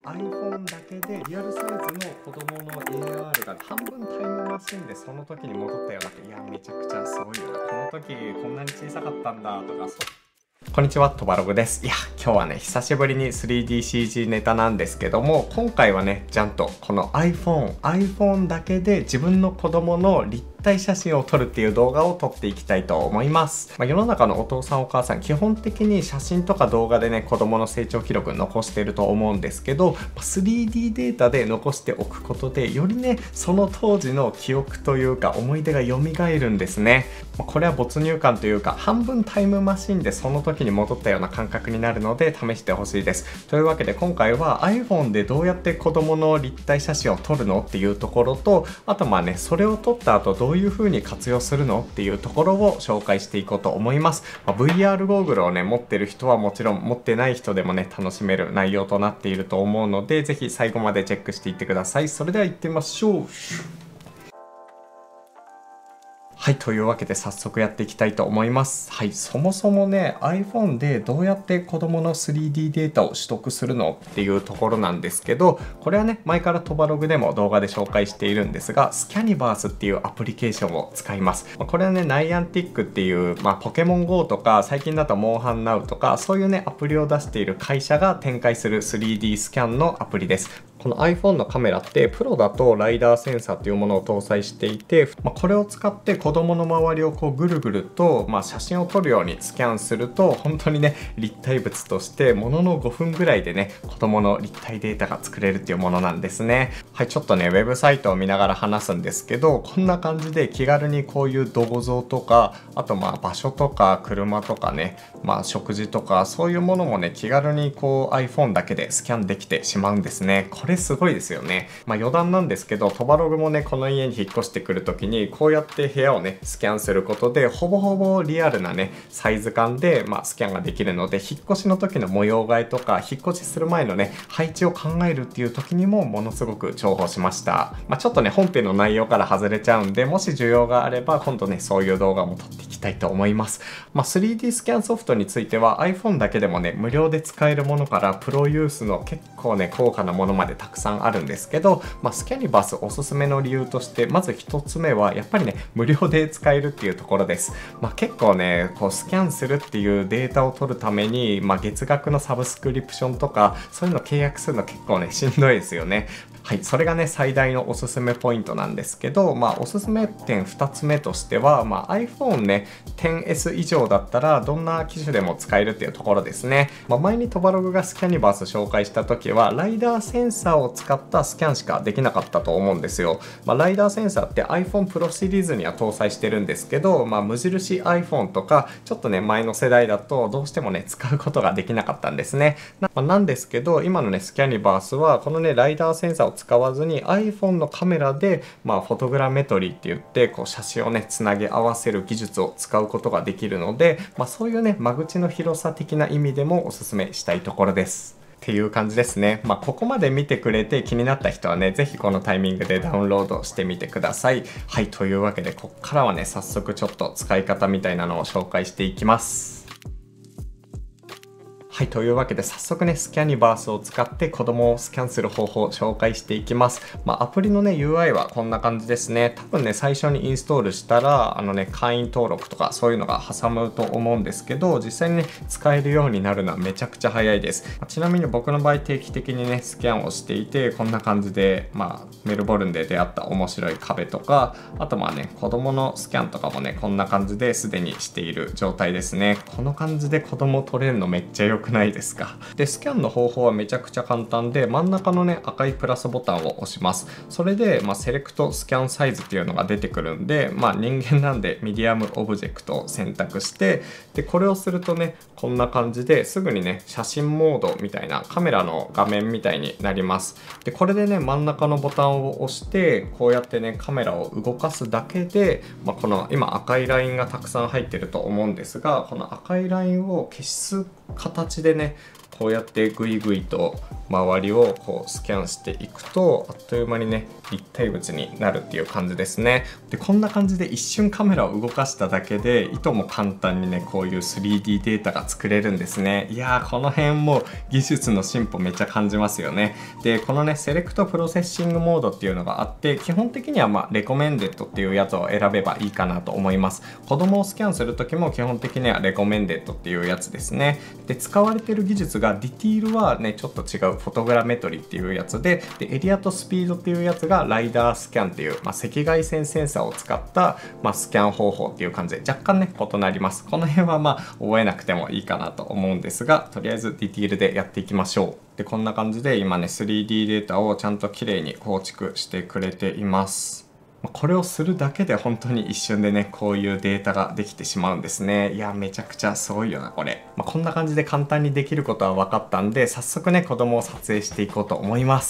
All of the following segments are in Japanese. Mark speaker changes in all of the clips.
Speaker 1: iPhone だけでリアルサイズの子供の AR が半分タイムマシンでその時に戻ったようなって、いやめちゃくちゃすごいよな、この時こんなに小さかったんだとか。こんにちは、トバログです。いや今日はね久しぶりに 3DCG ネタなんですけども、今回はねちゃんとこの iPhone だけで自分の子供の立体写真を撮るっていう動画を撮っていきたいと思います。世の中のお父さんお母さん基本的に写真とか動画でね子供の成長記録残していると思うんですけど、3D データで残しておくことでよりねその当時の記憶というか思い出が蘇るんですね。これは没入感というか半分タイムマシンでその時に戻ったような感覚になるので試してほしいです。というわけで今回は iPhone でどうやって子供の立体写真を撮るのっていうところと、あとそれを撮った後どういう風に活用するのっていうところを紹介していこうと思います。VR ゴーグルをね持ってる人はもちろん、持ってない人でもね楽しめる内容となっていると思うので、ぜひ最後までチェックしていってください。それでは行ってみましょう。はい、というわけで早速やっていきたいと思います。はい、そもそもね iPhone でどうやって子供の 3D データを取得するのっていうところなんですけど、これはね前からトバログでも動画で紹介しているんですが、スキャニバースっていうアプリケーションを使います。これはねナイアンティックっていう、ポケモン GO とか最近だとモンハンナウとかそういうねアプリを出している会社が展開する 3D スキャンのアプリです。この iPhone のカメラってプロだとライダーセンサーというものを搭載していて、これを使って子供の周りをこうぐるぐると、写真を撮るようにスキャンすると本当にね立体物としてものの5分ぐらいでね子供の立体データが作れるっていうものなんですね。はい、ちょっとねウェブサイトを見ながら話すんですけど、こんな感じで気軽にこういう銅像とか、あと場所とか車とかね、食事とかそういうものもね気軽にこう iPhone だけでスキャンできてしまうんですね。これすごいですよね。余談なんですけど、トバログもねこの家に引っ越してくる時にこうやって部屋をねスキャンすることでほぼほぼリアルなねサイズ感でスキャンができるので、引っ越しの時の模様替えとか引っ越しする前のね配置を考えるっていう時にもものすごく重宝しました。ちょっとね本編の内容から外れちゃうんで、もし需要があれば今度ねそういう動画も撮っていきたいと思います。3D スキャンソフトについては iPhone だけでもね無料で使えるものからプロユースの結構ね高価なものまでたくさんあるんですけど、スキャニバースおすすめの理由としてまず一つ目はやっぱりね無料で使えるっていうところです。結構ねこうスキャンするっていうデータを取るために、月額のサブスクリプションとかそういうの契約するの結構ねしんどいですよね。はい、それがね最大のおすすめポイントなんですけど、おすすめ点2つ目としては、iPhone ね 10S 以上だったらどんな機種でも使えるっていうところですね。前にトバログがスキャニバース紹介した時はライダーセンサーを使ったスキャンしかできなかったと思うんですよ。ライダーセンサーって iPhone Pro シリーズには搭載してるんですけど、無印 iPhone とかちょっとね前の世代だとどうしてもね使うことができなかったんですね。なんですけど今のねスキャニバースはこのねライダーセンサーを使わずに iPhone のカメラでフォトグラメトリーって言ってこう写真をねつなぎ合わせる技術を使うことができるので、そういうね間口の広さ的な意味でもおすすめしたいところですっていう感じですね。ここまで見てくれて気になった人はね、ぜひこのタイミングでダウンロードしてみてください。はい、というわけでこっからはね、早速ちょっと使い方みたいなのを紹介していきます。はい、というわけで早速ね、スキャニバースを使って子供をスキャンする方法を紹介していきます。アプリのね、UI はこんな感じですね。多分ね、最初にインストールしたら、会員登録とかそういうのが挟むと思うんですけど、実際にね、使えるようになるのはめちゃくちゃ早いです。ちなみに僕の場合定期的にね、スキャンをしていて、こんな感じで、メルボルンで出会った面白い壁とか、あと子供のスキャンとかもね、こんな感じですでにしている状態ですね。この感じで子供撮れるのめっちゃ良くないですか。でスキャンの方法はめちゃくちゃ簡単で、真ん中のね赤いプラスボタンを押します。それで、セレクトスキャンサイズっていうのが出てくるんで、人間なんでミディアムオブジェクトを選択して、でこれをするとねこんな感じですぐにね写真モードみたいなカメラの画面みたいになります。でこれでね真ん中のボタンを押してこうやってねカメラを動かすだけで、この今赤いラインがたくさん入ってると思うんですが、この赤いラインを消す形でねこうやってグイグイと周りをこうスキャンしていくと、あっという間にね立体物になるっていう感じですね。でこんな感じで一瞬カメラを動かしただけでいとも簡単にねこういう 3D データが作れるんですね。いやー、この辺も技術の進歩めっちゃ感じますよね。でこのねセレクトプロセッシングモードっていうのがあって、基本的にはレコメンデッドっていうやつを選べばいいかなと思います。子供をスキャンする時も基本的にはレコメンデッドっていうやつですね。で使われてる技術がディティールはねちょっと違うフォトグラメトリっていうやつで、エリアとスピードっていうやつがライダースキャンっていう、赤外線センサーを使った、スキャン方法っていう感じで若干ね異なります。この辺は覚えなくてもいいかなと思うんですが、とりあえずディティールでやっていきましょう。でこんな感じで今ね 3D データをちゃんと綺麗に構築してくれています。これをするだけで本当に一瞬でねこういうデータができてしまうんですね。いやめちゃくちゃすごいよなこれ。こんな感じで簡単にできることは分かったんで、早速ね子供を撮影していこうと思います。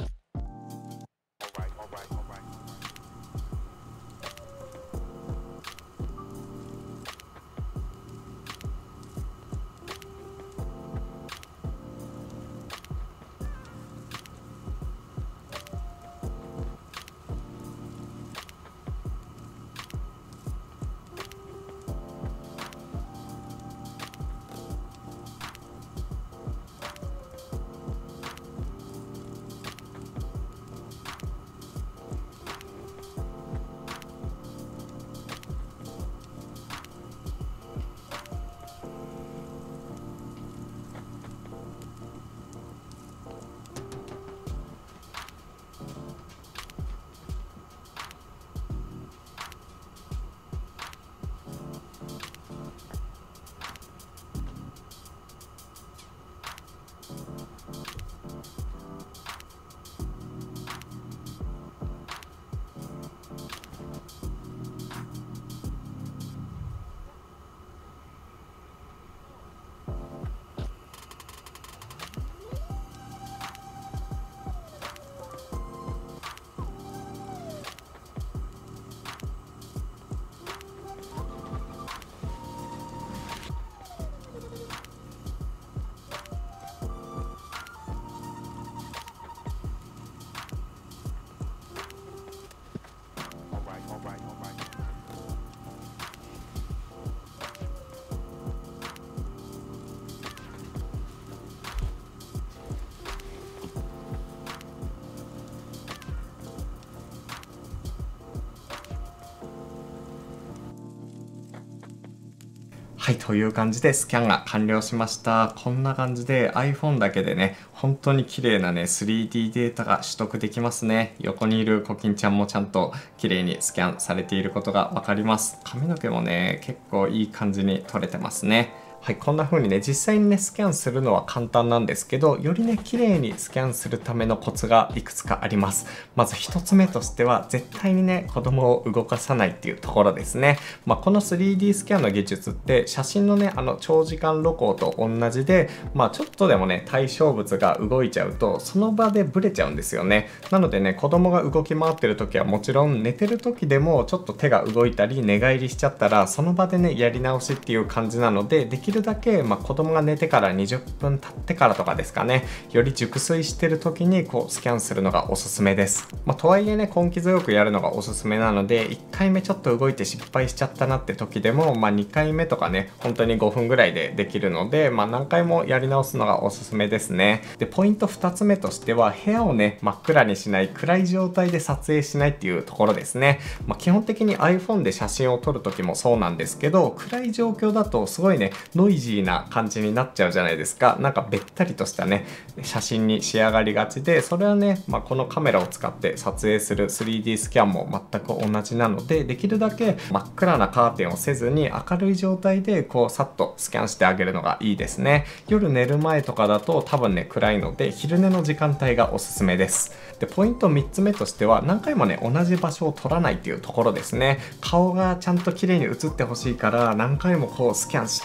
Speaker 1: はい、という感じでスキャンが完了しました。こんな感じで iPhone だけでね、本当に綺麗なね、3D データが取得できますね。横にいるコキンちゃんもちゃんと綺麗にスキャンされていることがわかります。髪の毛もね、結構いい感じに撮れてますね。はい、こんな風にね、実際にね、スキャンするのは簡単なんですけど、よりね、綺麗にスキャンするためのコツがいくつかあります。まず一つ目としては、絶対にね、子供を動かさないっていうところですね。この 3D スキャンの技術って、写真のね、長時間露光と同じで、ちょっとでもね、対象物が動いちゃうと、その場でブレちゃうんですよね。なのでね、子供が動き回ってる時はもちろん、寝てる時でもちょっと手が動いたり、寝返りしちゃったら、その場でね、やり直しっていう感じなので、できるだけ、子供が寝てから20分経ってからとかですかね、より熟睡してる時にこうスキャンするのがおすすめです。とはいえね、根気強くやるのがおすすめなので、1回目ちょっと動いて失敗しちゃったなって時でも、2回目とかね、本当に5分ぐらいでできるので、何回もやり直すのがおすすめですね。で、ポイント2つ目としては、部屋をね、真っ暗にしない、暗い状態で撮影しないっていうところですね。基本的に iPhone で写真を撮る時もそうなんですけど、暗い状況だとすごいね、ノイジーな感じになっちゃうじゃないですか。なんかべったりとしたね、写真に仕上がりがちで、それはね、このカメラを使って撮影する 3D スキャンも全く同じなので、できるだけ真っ暗なカーテンをせずに明るい状態でこうさっとスキャンしてあげるのがいいですね。夜寝る前とかだと多分ね暗いので、昼寝の時間帯がおすすめです。で、ポイント3つ目としては、何回もね同じ場所を撮らないっていうところですね。顔がちゃんと綺麗に映ってほしいから、何回もこうスキャンしたってな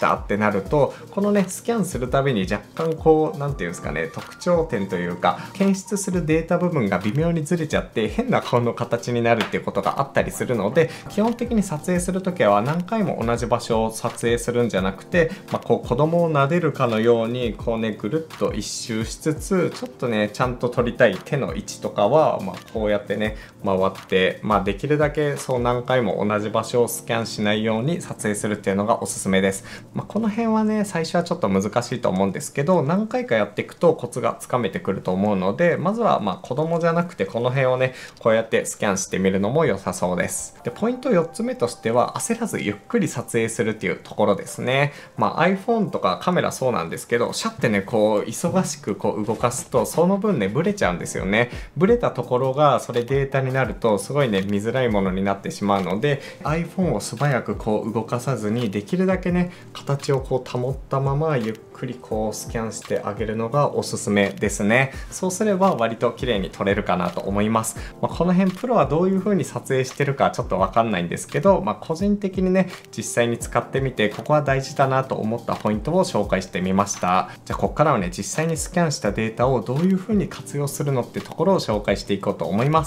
Speaker 1: なると、このねスキャンするたびに若干こう何て言うんですかね、特徴点というか検出するデータ部分が微妙にずれちゃって変な顔の形になるっていうことがあったりするので、基本的に撮影する時は何回も同じ場所を撮影するんじゃなくて、こう子供を撫でるかのようにこうねぐるっと一周しつつ、ちょっとねちゃんと撮りたい手の位置とかはこうやってね回って、できるだけそう何回も同じ場所をスキャンしないように撮影するっていうのがおすすめです。この辺はね最初はちょっと難しいと思うんですけど、何回かやっていくとコツがつかめてくると思うので、まずは子供じゃなくてこの辺をねこうやってスキャンしてみるのも良さそうです。でポイント4つ目としては、焦らずゆっくり撮影するっていうところですね。iPhone とかカメラそうなんですけど、シャってねこう忙しくこう動かすとその分ねブレちゃうんですよね。ブレたところがそれデータになるとすごいね見づらいものになってしまうので、 iPhone を素早くこう動かさずにできるだけね形をこう保ったままゆっくりこうスキャンしてあげるのがおすすめですね。そうすれば割と綺麗に撮れるかなと思います。この辺プロはどういう風に撮影してるかちょっとわかんないんですけど、個人的にね実際に使ってみてここは大事だなと思ったポイントを紹介してみました。じゃあここからはね実際にスキャンしたデータをどういう風に活用するのってところを紹介していこうと思います。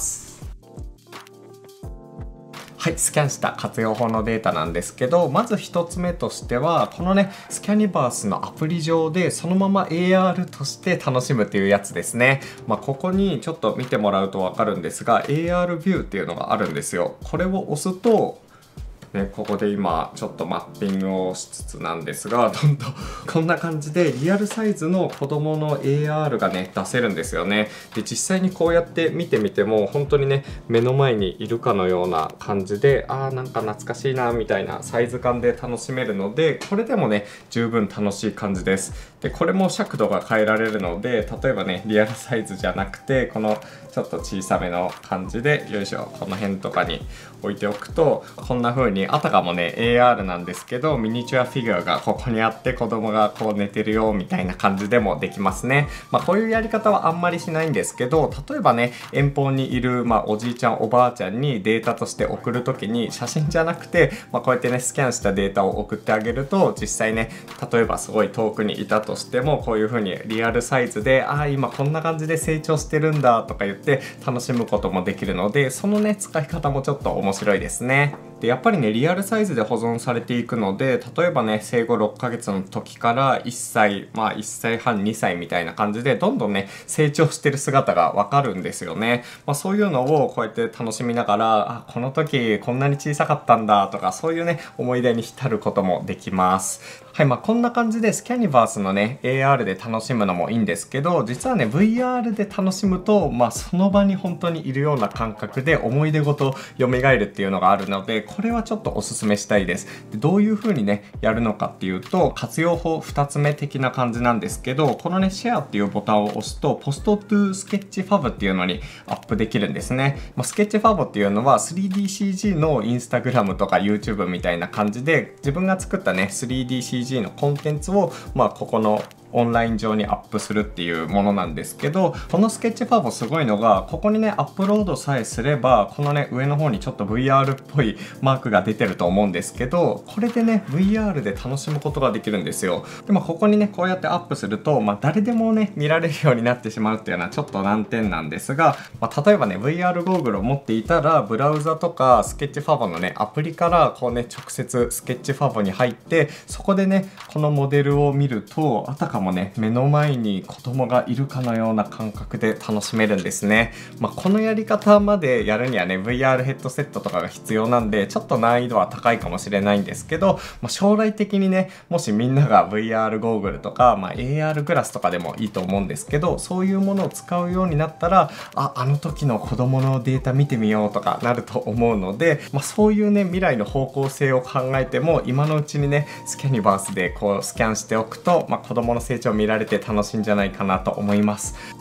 Speaker 1: はい、スキャンした活用法のデータなんですけど、まず1つ目としてはこのねスキャニバースのアプリ上でそのまま AR として楽しむっていうやつですね。ここにちょっと見てもらうと分かるんですが AR ビューっていうのがあるんですよ。これを押すとここで今ちょっとマッピングをしつつなんですが、どんどんこんな感じでリアルサイズの子供の AR がね出せるんですよね。で実際にこうやって見てみても本当にね目の前にいるかのような感じで、なんか懐かしいなみたいなサイズ感で楽しめるので、これでもね十分楽しい感じです。でこれも尺度が変えられるので、例えばねリアルサイズじゃなくてこのちょっと小さめの感じでよいしょこの辺とかに置いておくと、こんな風にあたかもね AR なんですけどミニチュアフィギュアがここにあって子供がこう寝てるよみたいな感じでもできますね。こういうやり方はあんまりしないんですけど、例えばね遠方にいるおじいちゃんおばあちゃんにデータとして送る時に写真じゃなくてこうやってねスキャンしたデータを送ってあげると、実際ね例えばすごい遠くにいたとしてもこういう風にリアルサイズで今こんな感じで成長してるんだとか言って楽しむこともできるので、そのね使い方もちょっと面白いですね。でやっぱりねリアルサイズで保存されていくので、例えばね生後6ヶ月の時から1歳1歳半2歳みたいな感じでどんどんね成長してる姿がわかるんですよね。そういうのをこうやって楽しみながら、この時こんなに小さかったんだとか、そういうね思い出に浸ることもできます。はい、こんな感じでスキャニバースのね AR で楽しむのもいいんですけど、実はね VR で楽しむとその場に本当にいるような感覚で思い出ごと蘇るっていうのがあるので、これはちょっとおすすめしたいです。でどういう風にねやるのかっていうと、活用法2つ目的な感じなんですけど、このねシェアっていうボタンを押すとポストトゥスケッチファブっていうのにアップできるんですね。スケッチファブっていうのは 3DCG の Instagram とか YouTube みたいな感じで、自分が作ったね 3DCG のコンテンツをここのオンライン上にアップするっていうものなんですけど、このスケッチファブすごいのが、ここにねアップロードさえすればこのね上の方にちょっと VR っぽいマークが出てると思うんですけど、これでね VR で楽しむことができるんですよ。でここにねこうやってアップすると、誰でもね見られるようになってしまうっていうのはちょっと難点なんですが、例えばね VR ゴーグルを持っていたらブラウザとかスケッチファブのねアプリからこうね直接スケッチファブに入って、そこでねこのモデルを見ると、あたかもね目の前に子供がいるかのような感覚で楽しめるんですね。このやり方までやるにはね VR ヘッドセットとかが必要なんで、ちょっと難易度は高いかもしれないんですけど、将来的にねもしみんなが VR ゴーグルとか、AR グラスとかでもいいと思うんですけど、そういうものを使うようになったら、あの時の子供のデータ見てみようとかなると思うので、そういうね未来の方向性を考えても今のうちにねスキャニバースでこうスキャンしておくと、子供の成長を見られて楽しいんじゃないかなと思います。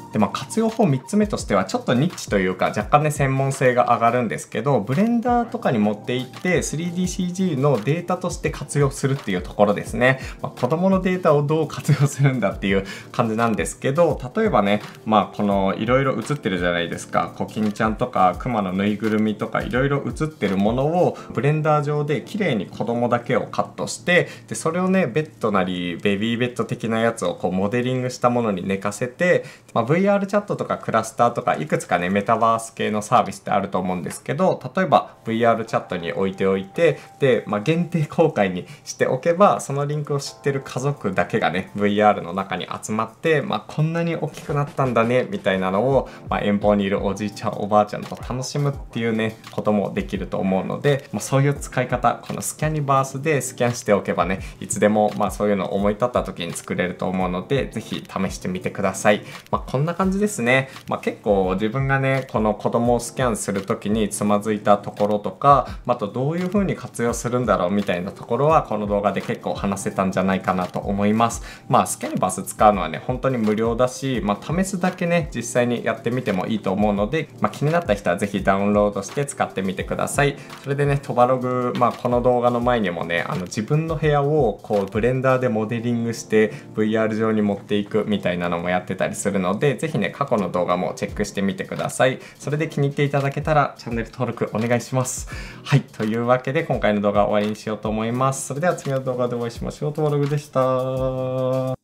Speaker 1: で、活用法3つ目としてはちょっとニッチというか若干ね専門性が上がるんですけど、ブレンダーとかに持っていって 3DCG のデータとして活用するっていうところですね。子供のデータをどう活用するんだっていう感じなんですけど、例えばね、このいろいろ映ってるじゃないですか。コキンちゃんとかクマのぬいぐるみとかいろいろ映ってるものをブレンダー上で綺麗に子供だけをカットして、でそれをねベッドなりベビーベッド的なやつをこうモデリングしたものに寝かせて、VR チャットとかクラスターとかいくつかねメタバース系のサービスってあると思うんですけど、例えば VR チャットに置いておいて、で、限定公開にしておけばそのリンクを知ってる家族だけがね VR の中に集まって、こんなに大きくなったんだねみたいなのを、遠方にいるおじいちゃんおばあちゃんと楽しむっていうねこともできると思うので、そういう使い方、このスキャニバースでスキャンしておけばねいつでもそういうのを思い立った時に作れると思うので、ぜひ試してみてください。こんな感じですね。結構自分がねこの子供をスキャンする時につまずいたところとか、あとどういう風に活用するんだろうみたいなところはこの動画で結構話せたんじゃないかなと思います。スキャニバース使うのはね本当に無料だし、試すだけね実際にやってみてもいいと思うので、気になった人はぜひダウンロードして使ってみてください。それでねトバログ、この動画の前にもね自分の部屋をこうブレンダーでモデリングして VR 上に持っていくみたいなのもやってたりするので、ぜひね過去の動画もチェックしてみてください。それで気に入っていただけたらチャンネル登録お願いします。はい、というわけで今回の動画は終わりにしようと思います。それでは次の動画でお会いしましょう。トバログでした。